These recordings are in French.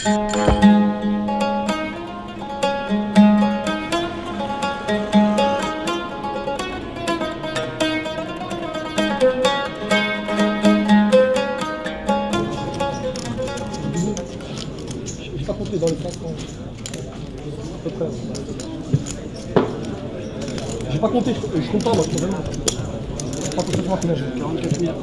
J'ai pas compté dans les classements. À peu près. J'ai pas compté, je compte pas moi, je sais pas complètement combien j'ai. 44 000.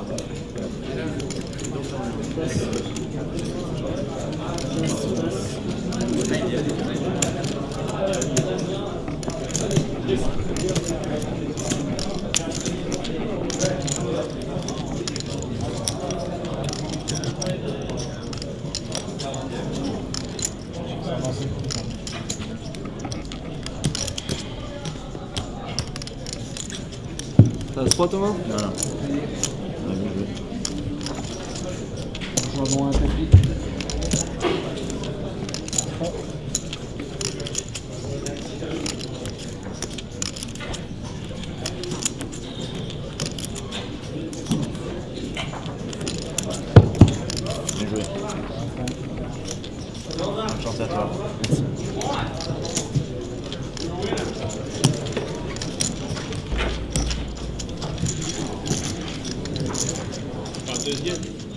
T'as le 3 Thomas? Non, non. Je vais avoir un tapis. Bien joué. Bonne chance à toi. Pas deuxième.